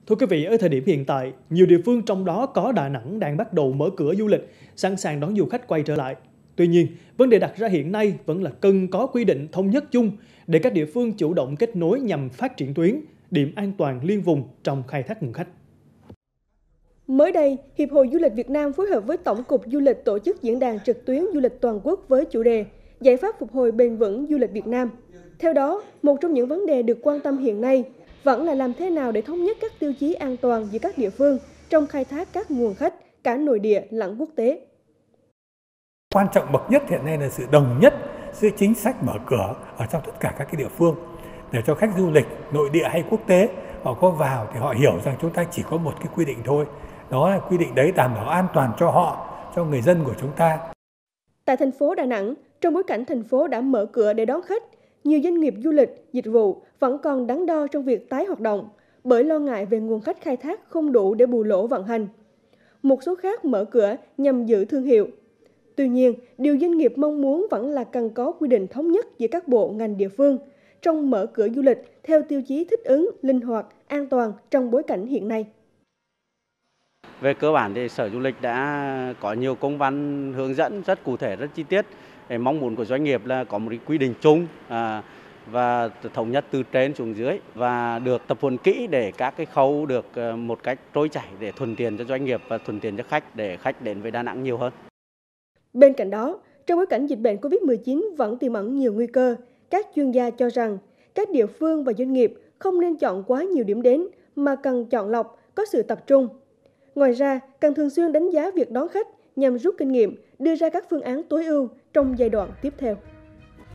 Thưa quý vị, ở thời điểm hiện tại, nhiều địa phương trong đó có Đà Nẵng đang bắt đầu mở cửa du lịch, sẵn sàng đón du khách quay trở lại. Tuy nhiên, vấn đề đặt ra hiện nay vẫn là cần có quy định thống nhất chung để các địa phương chủ động kết nối nhằm phát triển tuyến, điểm an toàn liên vùng trong khai thác nguồn khách. Mới đây, Hiệp hội Du lịch Việt Nam phối hợp với Tổng cục Du lịch tổ chức diễn đàn trực tuyến du lịch toàn quốc với chủ đề Giải pháp phục hồi bền vững du lịch Việt Nam. Theo đó, một trong những vấn đề được quan tâm hiện nay vẫn là làm thế nào để thống nhất các tiêu chí an toàn giữa các địa phương trong khai thác các nguồn khách, cả nội địa lẫn quốc tế. Quan trọng bậc nhất hiện nay là sự đồng nhất giữa chính sách mở cửa ở trong tất cả các cái địa phương để cho khách du lịch nội địa hay quốc tế họ có vào thì họ hiểu rằng chúng ta chỉ có một cái quy định thôi. Đó là quy định đấy đảm bảo an toàn cho họ, cho người dân của chúng ta. Tại thành phố Đà Nẵng, trong bối cảnh thành phố đã mở cửa để đón khách, nhiều doanh nghiệp du lịch, dịch vụ vẫn còn đắn đo trong việc tái hoạt động bởi lo ngại về nguồn khách khai thác không đủ để bù lỗ vận hành. Một số khác mở cửa nhằm giữ thương hiệu. Tuy nhiên, điều doanh nghiệp mong muốn vẫn là cần có quy định thống nhất giữa các bộ ngành địa phương trong mở cửa du lịch theo tiêu chí thích ứng, linh hoạt, an toàn trong bối cảnh hiện nay. Về cơ bản thì Sở Du lịch đã có nhiều công văn hướng dẫn rất cụ thể, rất chi tiết. Để mong muốn của doanh nghiệp là có một cái quy định chung và thống nhất từ trên xuống dưới và được tập huấn kỹ để các cái khâu được một cách trôi chảy để thuận tiện cho doanh nghiệp và thuận tiện cho khách để khách đến với Đà Nẵng nhiều hơn. Bên cạnh đó, trong bối cảnh dịch bệnh Covid-19 vẫn tiềm ẩn nhiều nguy cơ, các chuyên gia cho rằng các địa phương và doanh nghiệp không nên chọn quá nhiều điểm đến mà cần chọn lọc, có sự tập trung. Ngoài ra, cần thường xuyên đánh giá việc đón khách nhằm rút kinh nghiệm, đưa ra các phương án tối ưu trong giai đoạn tiếp theo.